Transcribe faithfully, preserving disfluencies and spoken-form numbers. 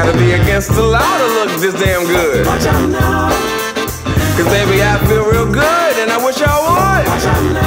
gotta be against the law to look this damn good. Cause baby, I feel real good and I wish I would.